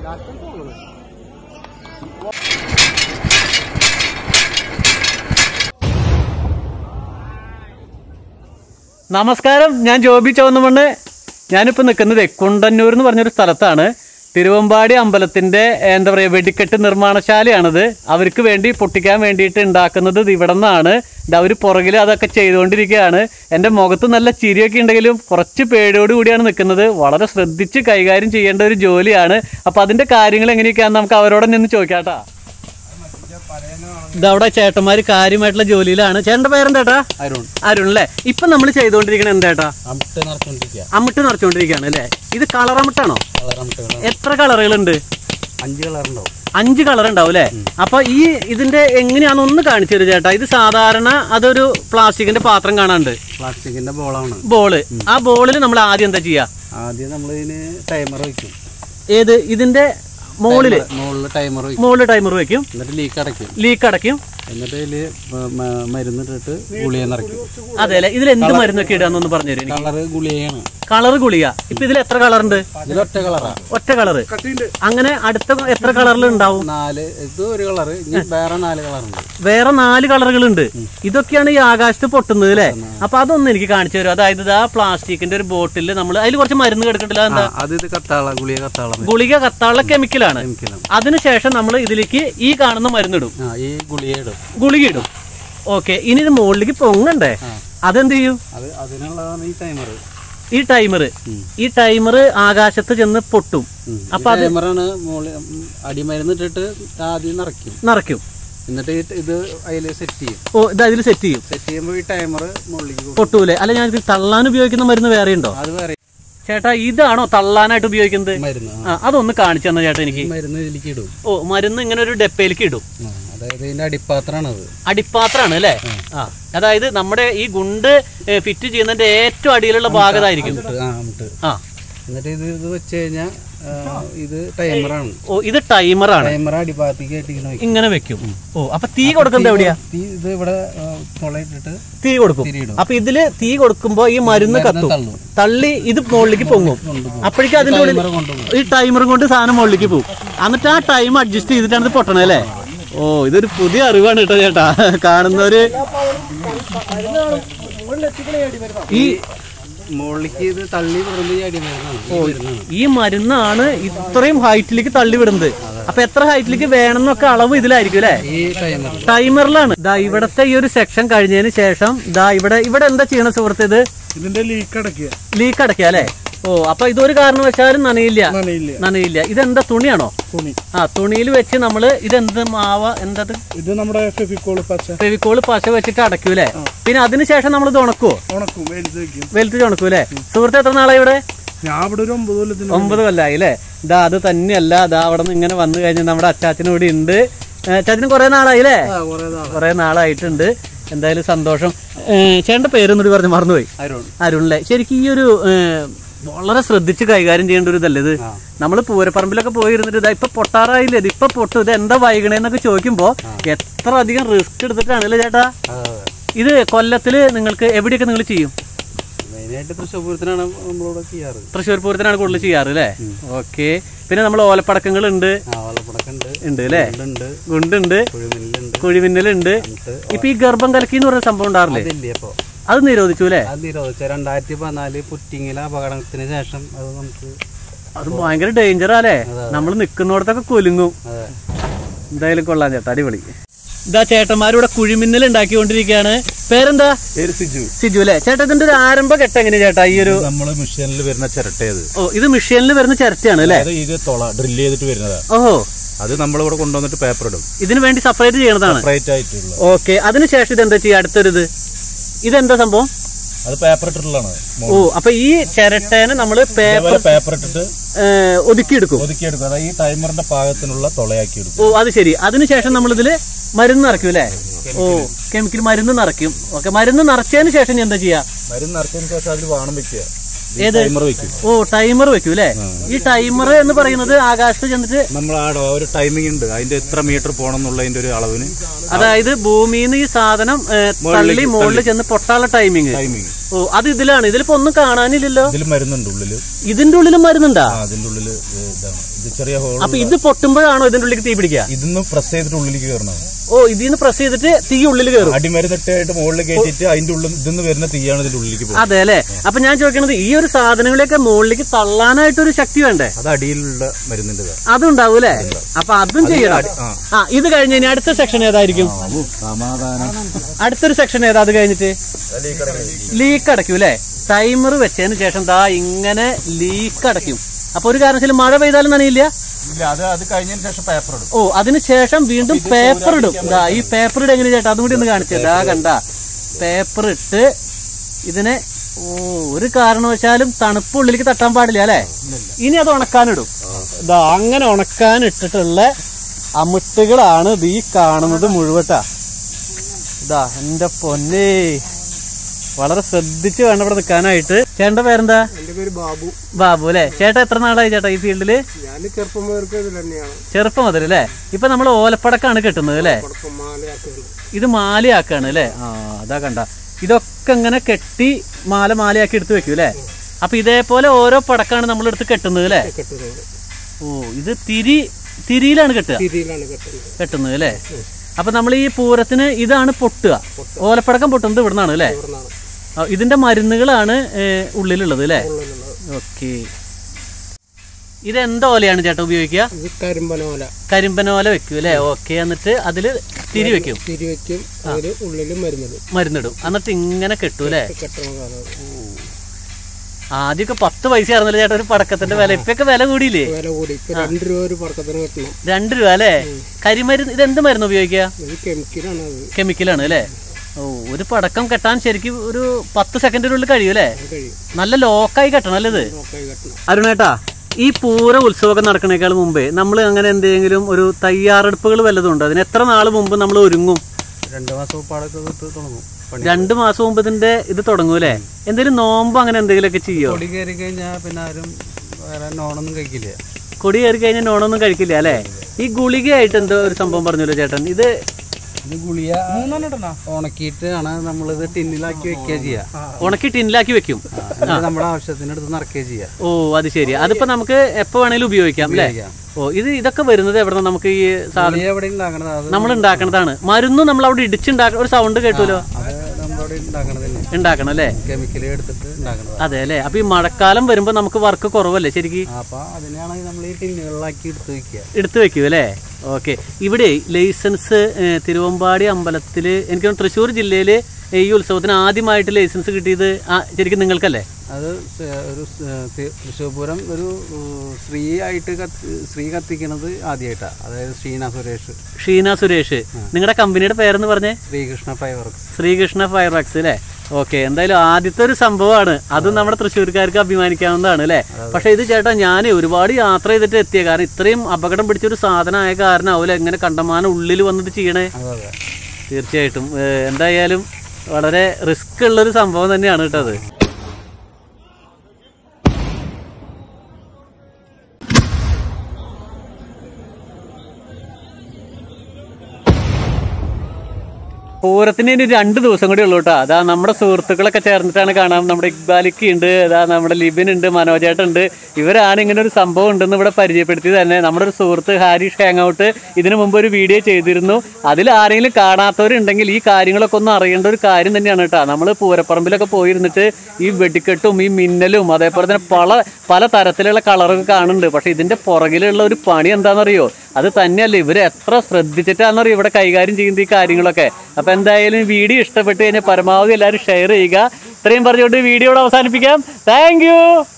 നമസ്കാരം, ഞാൻ ജോബി ചവന്നമണ്ണ്. ഞാനിപ്പോൾ നിൽക്കുന്നത് കുണ്ടന്നൂർ എന്ന് പറഞ്ഞൊരു സ്ഥലത്താണ്. തിരുവമ്പാടി അമ്പലത്തിൻ്റെ എന്താ പറയുക വെടിക്കെട്ട് നിർമ്മാണശാലയാണിത്. അവർക്ക് വേണ്ടി പൊട്ടിക്കാൻ വേണ്ടിയിട്ട് ഉണ്ടാക്കുന്നത് ഇവിടെ നിന്നാണ്. അവർ പുറകിൽ അതൊക്കെ ചെയ്തുകൊണ്ടിരിക്കുകയാണ്. എൻ്റെ മുഖത്ത് നല്ല ചിരിയൊക്കെ ഉണ്ടെങ്കിലും കുറച്ച് പേടിയോട് കൂടിയാണ് നിൽക്കുന്നത്. വളരെ ശ്രദ്ധിച്ച് കൈകാര്യം ചെയ്യേണ്ട ഒരു ജോലിയാണ്. അപ്പോൾ അതിൻ്റെ കാര്യങ്ങൾ എങ്ങനെയൊക്കെയാണെന്ന് നമുക്ക് അവരോട് നിന്ന് ചോദിക്കാട്ടാ. ഇതവിടെ ചേട്ടന്മാര് കാര്യമായിട്ടുള്ള ജോലിയിലാണ്. ചേട്ടന്റെ പേരെന്താ? അരുൺ അല്ലേ? ഇപ്പൊ നമ്മൾ ചെയ്തോണ്ടിരിക്കണ എന്താ? അമ്മിട്ട് നിറച്ചോണ്ടിരിക്കുകയാണ് അല്ലേ? ഇത് കളർ അമ്മിട്ടാണോ? എത്ര കളറുകളുണ്ട്? 5 കളർ ഉണ്ടാവും അല്ലേ? അപ്പൊ ഈ ഇതിന്റെ എങ്ങനെയാണെന്ന് ഒന്ന് കാണിച്ചു തരും ചേട്ടാ. ഇത് സാധാരണ അതൊരു പ്ലാസ്റ്റിക്കിന്റെ പാത്രം കാണാണ്ട്, പ്ലാസ്റ്റിക്കിന്റെ ബോളാണ്. ബോള്. ആ ബോളിൽ നമ്മൾ ആദ്യം എന്താ ചെയ്യാ? ആദ്യം നമ്മൾ ഇതിന് ടൈമർ വെക്കും. ഏത്? ഇതിന്റെ മുകളില് ടൈമർ വെക്കും. എന്നിട്ട് ലീക്ക് അടയ്ക്കും. എന്നിട്ട് ഇതില് മരുന്നിട്ടിട്ട് ഗുളിക നിറയ്ക്കും. അതെ അല്ലെ? ഇതിൽ എന്ത് മരുന്നൊക്കെ ഇടാന്നൊന്ന് പറഞ്ഞു തരും. കളറ് ഗുളികയാണ്. കളർ ഗുളിക. ഇപ്പൊ ഇതിൽ എത്ര കളറുണ്ട്? ഒറ്റ കളറാ. ഒറ്റ കളറ്. അങ്ങനെ അടുത്ത എത്ര കളറിൽ ഉണ്ടാവും? 4. ഇത് ഒരു കളറ്. വേറെ 4 കളറുണ്ട്. വേറെ 4 കളറുകളുണ്ട്. ഇതൊക്കെയാണ് ഈ ആകാശത്ത് പൊട്ടുന്നത് അല്ലെ? അപ്പൊ അതൊന്നും എനിക്ക് കാണിച്ചു തരും. അതായത് ആ പ്ലാസ്റ്റിക്കിന്റെ ഒരു ബോട്ടിൽ നമ്മൾ അതിൽ കുറച്ച് മരുന്ന് കിടക്കട്ടില്ല. എന്താ? ഗുളിക കത്താള കെമിക്കലാണ്. അതിനുശേഷം നമ്മൾ ഇതിലേക്ക് ഈ കാണുന്ന മരുന്നിടും. ഗുളിക ഇടും. ഓക്കെ. ഇനി ഇത് മുകളിലേക്ക് പൊങ്ങണ്ടേ? അതെന്ത് ചെയ്യും? ഈ ടൈമർ ആകാശത്ത് ചെന്ന് പൊട്ടും. അപ്പൊ അത് അടിമരുന്നിട്ടിട്ട് ആദ്യം നിറയ്ക്കും. എന്നിട്ട് ഇത് അതിൽ സെറ്റ് ചെയ്യും. ഇത് അതിൽ സെറ്റ് ചെയ്യും. സെറ്റ് ചെയ്യുമ്പോൾ ഈ ടൈമർ പൊട്ടൂലേ? അല്ല, ഞാൻ തള്ളാൻ ഉപയോഗിക്കുന്ന മരുന്ന് വേറെ ഉണ്ടോ? അത് വേറെ. ചേട്ടാ, ഇതാണോ തള്ളാനായിട്ട് ഉപയോഗിക്കുന്നത്? മരുന്ന്. അതൊന്ന് കാണിച്ചു തന്നെ ചേട്ടാ എനിക്ക്. മരുന്ന് ഇതിലേക്ക് ഇടും. മരുന്ന് ഇങ്ങനെ ഒരു ഡെപ്പയിലേക്ക് ഇടും. അതായത് ഇതിന്റെ അടിപ്പാത്രമാണ്. അടിപ്പാത്രാണ് അല്ലേ? അതായത് നമ്മുടെ ഈ ഗുണ്ട് ഫിറ്റ് ചെയ്യുന്നതിന്റെ ഏറ്റവും അടിയിലുള്ള ഭാഗത്തായിരിക്കും. എന്നിട്ട് ഇത് വെച്ച് കഴിഞ്ഞാൽ ഇത് ടൈമറാണ്. ഇത് ടൈമറാണ്. ടൈമർ അടിപ്പാത്തേക്ക് ഇങ്ങനെ വെക്കും. അപ്പൊ തീ കൊടുക്കുന്നത് എവിടെയാ? ഇത് ഇവിടെ തുളയിട്ടിട്ട് തീ കൊടുക്കും. അപ്പൊ ഇതില് തീ കൊടുക്കുമ്പോ ഈ മരുന്ന് കത്തും. തള്ളി ഇത് മുകളിലേക്ക് പൊങ്ങും. അപ്പോഴേക്കും അതിന്റെ ഉള്ളിൽ ഈ ടൈമറും കൊണ്ട് സാധനം മുകളിലേക്ക് പോകും. എന്നിട്ട് ആ ടൈം അഡ്ജസ്റ്റ് ചെയ്തിട്ടാണ് ഇത് പൊട്ടണേ അല്ലേ? ഇതൊരു പുതിയ അറിവാണ് കേട്ടോ ചേട്ടാ. കാണുന്നവര് ഈ ഈ മരുന്നാണ് ഇത്രയും ഹൈറ്റിലേക്ക് തള്ളി വിടുന്നത്. അപ്പൊ എത്ര ഹൈറ്റിലേക്ക് വേണമെന്നൊക്കെ അളവ് ഇതിലായിരിക്കും അല്ലെ? ടൈമറിലാണ്. ഇവിടത്തെ ഈ ഒരു സെക്ഷൻ കഴിഞ്ഞതിന് ശേഷം ഇവിടെ എന്താ ചെയ്യണ സുഹൃത്ത്? ഇതിന്റെ ലീക്ക് അടയ്ക്കുക അല്ലെ? അപ്പൊ ഇതൊരു കാരണവശാലും നനയില്ല. ഇതെന്താ തുണിയാണോ? തുണിയിൽ വെച്ച് നമ്മള് ഇതെന്ത് മാവ? എന്തത്? ഇത് നമ്മുടെ ഫെവിക്കോള് പശ വെച്ചിട്ട് അടയ്ക്കൂലേ? പിന്നെ അതിനുശേഷം നമ്മൾ ഇത് ഉണക്കുവോ? വെളുത്ത് ഉണക്കൂ അല്ലെ? സുഹൃത്ത് എത്ര നാളായി ഇവിടെ? ഞാൻ ഇവിടെ ഒരു 9 കൊല്ലായി അല്ലേ? അത് തന്നെയല്ല, അവിടെ നിന്ന് ഇങ്ങനെ വന്നു കഴിഞ്ഞാൽ നമ്മുടെ അച്ചാച്ചനും ഇവിടെ ഉണ്ട്. അച്ചാച്ചനും കുറെ നാളായി അല്ലേ? കുറെ നാളായിട്ടുണ്ട്. എന്തായാലും സന്തോഷം. ചേട്ടന്റെ പേരൊന്നും പറഞ്ഞ് മറന്നുപോയി. അരുൺ അല്ലേ? ശരിക്കും ഈ ഒരു വളരെ ശ്രദ്ധിച്ച് കൈകാര്യം ചെയ്യേണ്ട ഒരു ഇതല്ലേ ഇത്? നമ്മള് പൂരപ്പറമ്പിലൊക്കെ പോയിരുന്നിട്ട് ഇപ്പൊ പൊട്ടാറായില്ലേ? ഇതിപ്പൊ പൊട്ടും. ഇത് എന്താ വൈകണേന്നൊക്കെ ചോദിക്കുമ്പോ എത്ര അധികം റിസ്ക് എടുത്തിട്ടാണല്ലേ ചേട്ടാ? ഇത് കൊല്ലത്തില് നിങ്ങൾക്ക് എവിടെയൊക്കെ നിങ്ങൾ ചെയ്യും? തൃശ്ശൂർ പൂരത്തിനാണ് കൂടുതൽ ചെയ്യാറ് അല്ലേ? ഓക്കെ. പിന്നെ നമ്മൾ ഓലപ്പടക്കങ്ങൾ ഉണ്ട് അല്ലേ? ഗുണ്ടുണ്ട്, കുഴിമിന്നലുണ്ട്. ഇപ്പൊ ഈ ഗർഭം കലക്കി എന്ന് പറഞ്ഞ സംഭവം ഉണ്ടാറില്ലേ? അത് നിരോധിച്ചു അല്ലേ? 2014 പുറ്റിങ്ങിലെ അപകടത്തിന് ശേഷം അത് ഭയങ്കര ഡേഞ്ചറാ അല്ലേ? നമ്മൾ നിക്കുന്നിടത്തൊക്കെ കൊലുങ്ങും. എന്തായാലും കൊള്ളാം ചേട്ടാ, അടിപൊളി. ഇതാ ചേട്ടന്മാരിവിടെ കുഴിമിന്നൽ ഉണ്ടാക്കിക്കൊണ്ടിരിക്കുകയാണ്. പേരെന്താ? സിജു അല്ലേ? ചേട്ടാ, ഇതിന്റെ ഒരു ആരംഭ ഘട്ടം എങ്ങനെയാ ചേട്ടാ? ഈ ഒരു മെഷീനിൽ വരുന്ന ചിരട്ടയത്. ഇത് മെഷീനിൽ വരുന്ന ചിരട്ടയാണ് അല്ലേ? ഇത് ഡ്രില്ല് ചെയ്തിട്ട് വരുന്നതാ. അത് നമ്മളിവിടെ കൊണ്ടുവന്നിട്ട് പേപ്പർ ഇടും. ഇതിനു വേണ്ടി സെപ്പറേറ്റ് ചെയ്യണതാണ്. ഓക്കെ. അതിനുശേഷം ഇതെന്താ ചെയ്യാ? അടുത്തൊരു ഇതെന്താ സംഭവം? അത് പേപ്പർ ഇട്ടിട്ടുള്ളതാണ്. അപ്പൊ ഈ ചിരട്ടേനെ നമ്മള് പേപ്പർ ഇട്ടിട്ട് ഒതുക്കിയെടുക്കും. അതായത് ഈ ടൈമറിന്റെ പാകത്തിനുള്ള തുളയാക്കി എടുക്കും. അത് ശരി. അതിനുശേഷം നമ്മളിതില് മരുന്ന് നിറയ്ക്കും അല്ലേ? കെമിക്കൽ മരുന്ന് നിറയ്ക്കും. ഓക്കെ. മരുന്ന് നിറച്ചതിന് ശേഷം എന്താ ചെയ്യാ? മരുന്ന് നിറച്ചതിന് ശേഷം അതിൽ വാണം വെക്കുക. ടൈമർ വെക്കും അല്ലേ? ഈ ടൈമർ എന്ന് പറയുന്നത് ആകാശത്ത് ചെന്നിട്ട് നമ്മൾ ഒരു ടൈമിംഗ് ഉണ്ട്. അതിന്റെ എത്ര മീറ്റർ പോകണം എന്നുള്ളതിന്റെ ഒരു അളവിന്, അതായത് ഭൂമിയിൽ നിന്ന് ഈ സാധനം തള്ളി മുകളിൽ ചെന്ന് പൊട്ടാനുള്ള ടൈമിങ്. അത് ഇതിലാണ്. ഇതിലിപ്പോ ഒന്നും കാണാനില്ലല്ലോ. ഇതിൽ മരുന്നുണ്ട് ഉള്ളില്. ഇതിന്റെ ഉള്ളിലും മരുന്നുണ്ടാ? അതിന്റെ ഉള്ളില് ഇത് ചെറിയ ഹോൾ. അപ്പൊ ഇത് പൊട്ടുമ്പോഴാണോ ഇതിന്റെ ഉള്ളിൽ തീ പിടിക്കുക? ഇതൊന്ന് പ്രസ് ചെയ്തിട്ട് ഉള്ളിലേക്ക് കയറണം. ഓ, ഇതിന്ന് പ്രസ് ചെയ്തിട്ട് തീ ഉള്ളിൽ കയറും. അടിമരുന്നിട്ടായിട്ട് മുകളിൽ കയറ്റിട്ട് അതിന്റെ ഉള്ളിൽ ഇതിന്ന് വരുന്ന തീയാണ് ഇതിന്റെ ഉള്ളിലേക്ക് പോകുന്നത്. അതെ അല്ലെ? അപ്പൊ ഞാൻ ചോദിക്കണത്, ഈ ഒരു സാധനങ്ങളൊക്കെ മുകളിലേക്ക് തള്ളാനായിട്ടൊരു ശക്തി വേണ്ടേ? അത് അടിയിലുള്ള മരുന്നിന്റെ അതുണ്ടാവും അല്ലെ? അപ്പൊ അതും ചെയ്യണം. ഇത് കഴിഞ്ഞ് ഇനി അടുത്ത സെക്ഷൻ ഏതായിരിക്കും? അടുത്തൊരു സെക്ഷൻ ഏതാ? അത് കഴിഞ്ഞിട്ട് ലീക്ക് അടയ്ക്കും അല്ലെ? ടൈമർ വെച്ചതിന് ശേഷം ദാ ഇങ്ങനെ ലീക്ക് അടയ്ക്കും. അപ്പൊ ഒരു കാരണവശാലും മഴ പെയ്താലും നനയില്ല. അത് കഴിഞ്ഞതിന് ശേഷം പേപ്പർ ഇടും. ഓ, അതിനുശേഷം വീണ്ടും പേപ്പർ ഇടും. ദാ ഈ പേപ്പർ ഇടും എങ്ങനെ ചേട്ടാ? അതും കൂടി ഒന്ന് കാണിച്ചേ. ദാ കണ്ട പേപ്പർ ഇട്ട് ഇതിനെ ഒരു കാരണവശാലും തണുപ്പ് ഉള്ളിലേക്ക് തട്ടാൻ പാടില്ല അല്ലെ? ഇനി അത് ഉണക്കാനിടും. ദാ അങ്ങനെ ഉണക്കാനിട്ടിട്ടുള്ള അമിട്ടുകളാണ് ഈ കാണുന്നത് മുഴുവട്ടാ. ഇതാ എന്റെ പൊന്നേ, വളരെ ശ്രദ്ധിച്ച് വേണം ഇവിടെ നിൽക്കാനായിട്ട്. ചേട്ടന്റെ പേരെന്താ? എന്റെ പേര് ബാബു. ബാബു അല്ലെ? ചേട്ടാ എത്ര നാളായി ചേട്ടാ ഈ ഫീൽഡില്? ഞാൻ ചെറുപ്പം മുതൽക്ക് ഇതിൽ തന്നെയാണ്. ചെറുപ്പം മുതൽ അല്ലേ? ഇപ്പൊ നമ്മൾ ഓലപ്പടക്കാണ് കെട്ടുന്നത് അല്ലെ? ഇത് മാലയാക്കാണ് അല്ലെ? അതാ കണ്ട, ഇതൊക്കെ ഇങ്ങനെ കെട്ടി മാലയാക്കി എടുത്ത് വെക്കും അല്ലെ? അപ്പൊ ഇതേപോലെ ഓരോ പടക്കാണ് നമ്മൾ എടുത്ത് കെട്ടുന്നത് അല്ലെ? ഓ, ഇത് തിരിയിലാണ് കെട്ടുന്നത് അല്ലെ? അപ്പൊ നമ്മൾ ഈ പൂരത്തിന് ഇതാണ് പൊട്ടുക. ഓലപ്പടക്കം പൊട്ടുന്നത് ഇവിടുന്നാണ് അല്ലെ? ഇതിന്റെ മരുന്നുകളാണ് ഉള്ളിലുള്ളത് അല്ലെ? ഓക്കെ. ഇതെന്താ ഓലയാണ് ചേട്ടാ ഉപയോഗിക്കുക? കരിമ്പനോല വെക്കും അല്ലെ? ഓക്കെ. എന്നിട്ട് അതില് തിരി വെക്കും. മരുന്നിടും. എന്നിട്ട് ഇങ്ങനെ കെട്ടും അല്ലെ? ആദ്യമൊക്കെ 10 പൈസ ആയിരുന്നല്ലേ ചേട്ടാ ഒരു പടക്കത്തിന്റെ വില? ഇപ്പൊക്കെ വില കൂടിയില്ലേ? 2 രൂപ അല്ലെ? കരിമരുന്ന്. ഇത് എന്ത് മരുന്ന് ഉപയോഗിക്കുക? കെമിക്കലാണ് അല്ലെ? ഓ, ഒരു പടക്കം കെട്ടാൻ ശരിക്കും ഒരു 10 സെക്കൻഡിനുള്ളിൽ കഴിയും അല്ലെ? നല്ല ലോക്കായി കെട്ടണം അല്ലേ ഇത്? അരുണേട്ടാ, ഈ പൂര ഉത്സവമൊക്കെ നടക്കണേക്കാൾ മുമ്പേ നമ്മൾ അങ്ങനെ എന്തെങ്കിലും ഒരു തയ്യാറെടുപ്പുകൾ വല്ലതും ഉണ്ട്? അതിന് എത്ര നാൾ മുമ്പ് നമ്മൾ ഒരുങ്ങും? 2 മാസം തുടങ്ങും. 2 മാസം മുമ്പ് ഇതിന്റെ ഇത് തുടങ്ങും അല്ലെ? എന്തെങ്കിലും നോമ്പ് അങ്ങനെ എന്തെങ്കിലുമൊക്കെ ചെയ്യോ? കൊടി കയറി കഴിഞ്ഞാൽ പിന്നെ ആരും നോണൊന്നും കഴിക്കില്ല. കൊടി കയറി കഴിഞ്ഞാൽ നോണൊന്നും കഴിക്കില്ല അല്ലെ? ഈ ഗുളികയായിട്ട് എന്തോ ഒരു സംഭവം പറഞ്ഞല്ലോ ചേട്ടൻ. ഇത് ഗുളിക ഉണക്കിയിട്ടാണ് നമ്മളിത് ടിന്നിലാക്കി വെക്കുക ചെയ്യാ. ഉണക്കി ടിന്നിലാക്കി വെക്കും. നമ്മുടെ ആവശ്യത്തിനടുത്ത് നിറയ്ക്കുക ചെയ്യാം. ഓ, അത് ശരി. അതിപ്പോ നമുക്ക് എപ്പോ വേണേലും ഉപയോഗിക്കാം അല്ലെ? ഓ, ഇതൊക്കെ വരുന്നത് എവിടെ? നമുക്ക് ഈ സാധനം നമ്മൾ ഉണ്ടാക്കണതാണ്. മരുന്നും നമ്മൾ അവിടെ ഇടിച്ചുണ്ടാക്കുന്ന ഒരു സൗണ്ട് കേട്ടുമല്ലോ. ഉണ്ടാക്കണം അല്ലേ? കെമിക്കല് എടുത്തിട്ട് ഉണ്ടാക്കണം. അതെ അല്ലെ? അപ്പൊ ഈ മഴക്കാലം വരുമ്പോ നമുക്ക് വർക്ക് കുറവല്ലേ ശരിക്കും? അപ്പൊ അതിനാണ് നമ്മൾ ഈ ടിന്നുകളിലാക്കി എടുത്തു വെക്കും അല്ലേ? ഓക്കെ. ഇവിടെ ലൈസൻസ് തിരുവമ്പാടി അമ്പലത്തില്, എനിക്ക് തൃശ്ശൂർ ജില്ലയില് ഈ ഉത്സവത്തിന് ആദ്യമായിട്ട് ലൈസൻസ് കിട്ടിയത് ശരിക്കും നിങ്ങൾക്കല്ലേ? അത് ഒരു തൃശ്ശൂർ പൂരം ഒരു സ്ത്രീ കത്തിക്കണത് ആദ്യമായിട്ടാ. അതായത് ഷീന സുരേഷ്. നിങ്ങളുടെ കമ്പനിയുടെ പേരെന്ന് പറഞ്ഞേ? ശ്രീകൃഷ്ണ ഫയർ വർക്സ് അല്ലേ? ഓക്കെ. എന്തായാലും ആദ്യത്തെ ഒരു സംഭവമാണ് അത്. നമ്മുടെ തൃശ്ശൂർക്കാർക്ക് അഭിമാനിക്കാവുന്നതാണ് അല്ലെ? പക്ഷെ ഇത് ചേട്ടാ, ഞാൻ ഒരുപാട് യാത്ര ചെയ്തിട്ട് എത്തിയ കാരണം ഇത്രയും അപകടം പിടിച്ചൊരു സാധനമായ കാരണം ആവില്ല എങ്ങനെ കണ്ടമാനം ഉള്ളിൽ വന്നിട്ട് ചെയ്യണേ? തീർച്ചയായിട്ടും. എന്തായാലും വളരെ റിസ്ക് ഉള്ളൊരു സംഭവം തന്നെയാണ് കേട്ടോ അത്. പൂരത്തിന് ഇനി 2 ദിവസം കൂടി ഉള്ളൂ കേട്ടോ. അതാ നമ്മുടെ സുഹൃത്തുക്കളൊക്കെ ചേർന്നിട്ടാണ് കാണാം. നമ്മുടെ ഇക്ബാലിക്ക് ഉണ്ട്, അതാ നമ്മുടെ ലിബിൻ ഉണ്ട്, മനോജേട്ടൻ ഉണ്ട്. ഇവരാണ് ഇങ്ങനെ ഒരു സംഭവം ഉണ്ടെന്ന് ഇവിടെ പരിചയപ്പെടുത്തി തന്നെ. നമ്മുടെ ഒരു സുഹൃത്ത് ഹാരിഷ് ഹാങ് ഔട്ട് ഇതിനു മുമ്പ് ഒരു വീഡിയോ ചെയ്തിരുന്നു. അതിൽ ആരെങ്കിലും കാണാത്തവരുണ്ടെങ്കിൽ ഈ കാര്യങ്ങളൊക്കെ ഒന്ന് അറിയേണ്ട ഒരു കാര്യം തന്നെയാണ് കേട്ടോ. നമ്മൾ പൂരപ്പറമ്പിലൊക്കെ പോയിരുന്നിട്ട് ഈ വെടിക്കെട്ടും ഈ മിന്നലും അതേപോലെ തന്നെ പല തരത്തിലുള്ള കളറൊക്കെ കാണുന്നുണ്ട്. പക്ഷെ ഇതിന്റെ പുറകിലുള്ള ഒരു പണി എന്താണെന്നറിയോ? അത് തന്നെയല്ലേ ഇവർ എത്ര ശ്രദ്ധിച്ചിട്ടാണെന്നറിയോ ഇവിടെ കൈകാര്യം ചെയ്യുന്നത് ഈ കാര്യങ്ങളൊക്കെ. അപ്പൊ എന്തായാലും വീഡിയോ ഇഷ്ടപ്പെട്ട് കഴിഞ്ഞാൽ പരമാവധി എല്ലാവരും ഷെയർ ചെയ്യുക. ഇത്രയും പറഞ്ഞുകൊണ്ട് വീഡിയോ അവസാനിപ്പിക്കാം. Thank U.